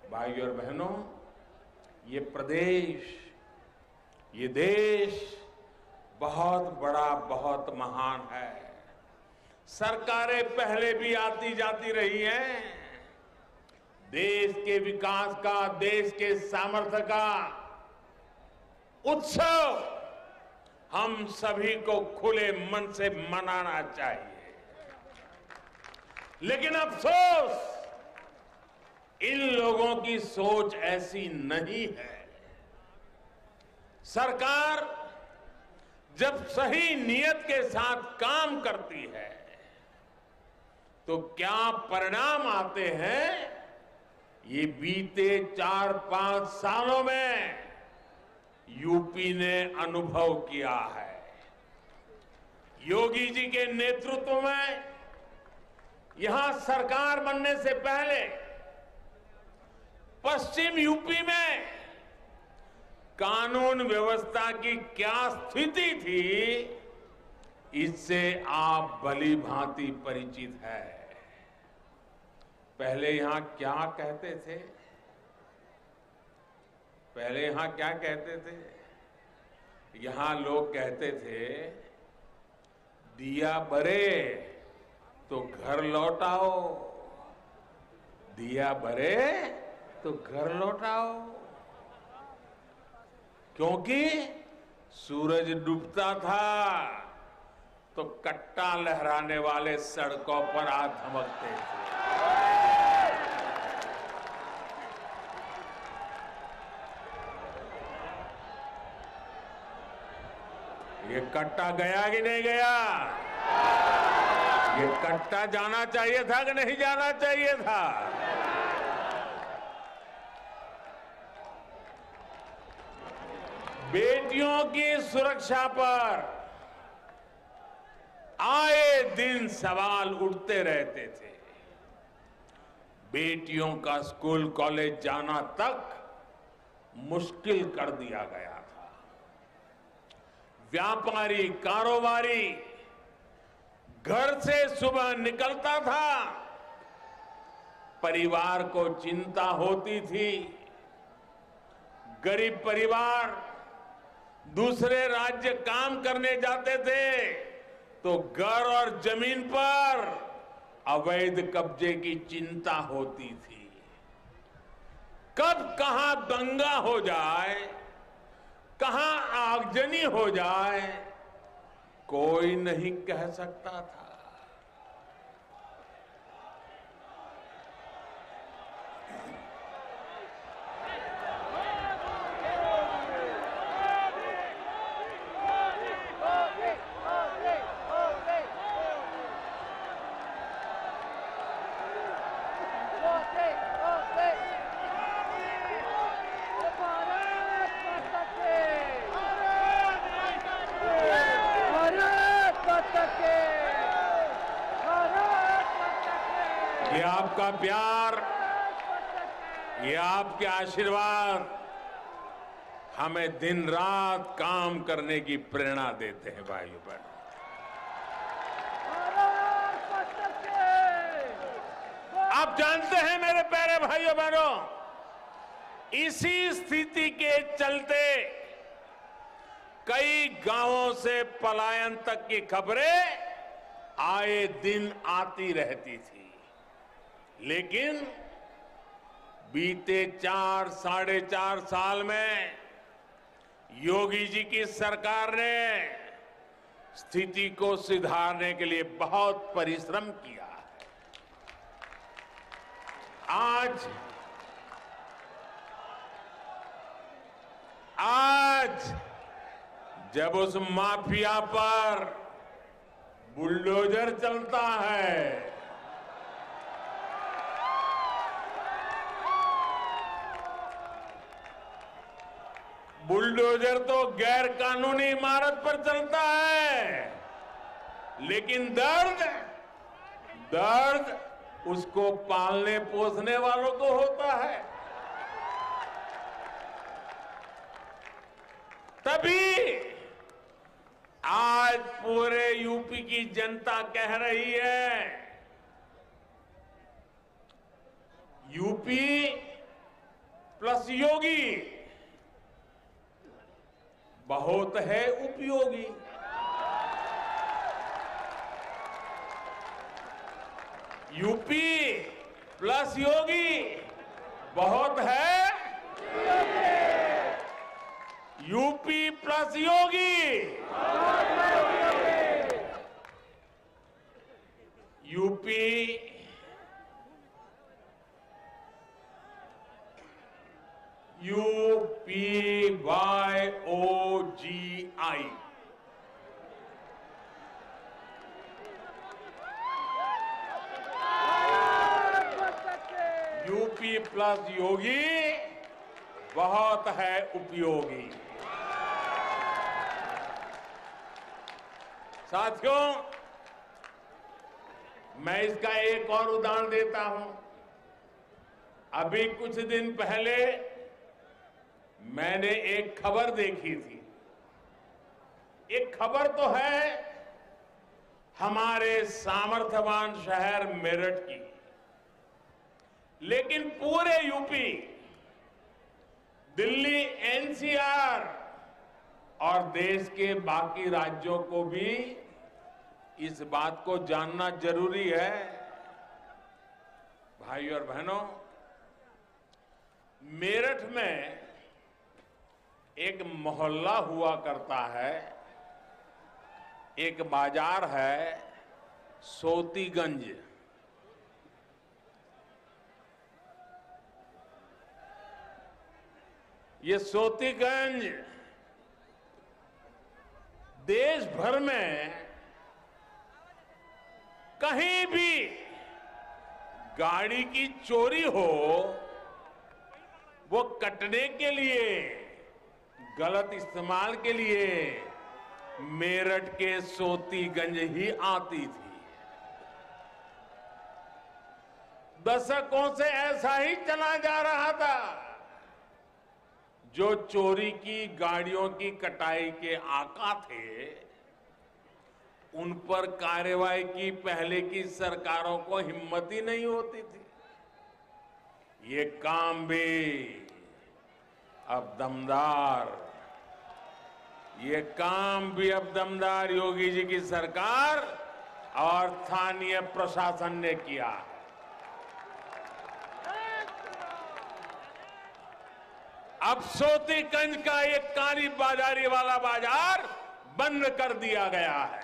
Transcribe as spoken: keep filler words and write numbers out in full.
भाइयों और बहनों, ये प्रदेश, ये देश बहुत बड़ा, बहुत महान है। सरकारें पहले भी आती जाती रही हैं। देश के विकास का, देश के सामर्थ्य का उत्सव हम सभी को खुले मन से मनाना चाहिए। लेकिन अफसोस, इन लोगों की सोच ऐसी नहीं है। सरकार जब सही नियत के साथ काम करती है तो क्या परिणाम आते हैं, ये बीते चार पांच सालों में यूपी ने अनुभव किया है। योगी जी के नेतृत्व में यहां सरकार बनने से पहले पश्चिम यूपी में कानून व्यवस्था की क्या स्थिति थी, इससे आप भली भांति परिचित है। पहले यहां क्या कहते थे? पहले यहां क्या कहते थे? यहां लोग कहते थे, दिया बरे तो घर लौटाओ, दिया बरे तो घर लौटाओ। क्योंकि सूरज डूबता था तो कट्टा लहराने वाले सड़कों पर आ धमकते थे। ये कट्टा गया कि नहीं गया? ये कट्टा जाना चाहिए था कि नहीं जाना चाहिए था? बेटियों की सुरक्षा पर आए दिन सवाल उठते रहते थे। बेटियों का स्कूल कॉलेज जाना तक मुश्किल कर दिया गया था। व्यापारी, कारोबारी घर से सुबह निकलता था, परिवार को चिंता होती थी। गरीब परिवार दूसरे राज्य काम करने जाते थे तो घर और जमीन पर अवैध कब्जे की चिंता होती थी। कब कहां दंगा हो जाए, कहां आगजनी हो जाए, कोई नहीं कह सकता था। ये आपका प्यार, ये आपके आशीर्वाद हमें दिन रात काम करने की प्रेरणा देते हैं। भाइयों बहनों, आप जानते हैं मेरे प्यारे भाइयों बहनों, इसी स्थिति के चलते कई गांवों से पलायन तक की खबरें आए दिन आती रहती थी। लेकिन बीते चार साढ़े चार साल में योगी जी की सरकार ने स्थिति को सुधारने के लिए बहुत परिश्रम किया है। आज आज जब उस माफिया पर बुलडोजर चलता है, बुलडोजर तो गैर कानूनी इमारत पर चलता है, लेकिन दर्द दर्द उसको पालने पोसने वालों को होता है। तभी आज पूरे यूपी की जनता कह रही है, यूपी प्लस योगी बहुत है उपयोगी। यूपी प्लस योगी बहुत है UP plus Yogi UP U P Y O G I UP plus Yogi बहुत है उपयोगी। साथियों, मैं इसका एक और उदाहरण देता हूं। अभी कुछ दिन पहले मैंने एक खबर देखी थी। एक खबर तो है हमारे सामर्थ्यवान शहर मेरठ की, लेकिन पूरे यूपी, दिल्ली, एनसीआर और देश के बाकी राज्यों को भी इस बात को जानना जरूरी है। भाइयों और बहनों, मेरठ में एक मोहल्ला हुआ करता है, एक बाजार है सोतीगंज। ये सोतीगंज देश भर में कहीं भी गाड़ी की चोरी हो, वो कटने के लिए, गलत इस्तेमाल के लिए मेरठ के सोतीगंज ही आती थी। दशकों से ऐसा ही चला जा रहा था। जो चोरी की गाड़ियों की कटाई के आका थे, उन पर कार्रवाई की पहले की सरकारों को हिम्मत ही नहीं होती थी। ये काम भी अब दमदार ये काम भी अब दमदार योगी जी की सरकार और स्थानीय प्रशासन ने किया है। अब सोतीगंज का एक काली बाजारी वाला बाजार बंद कर दिया गया है।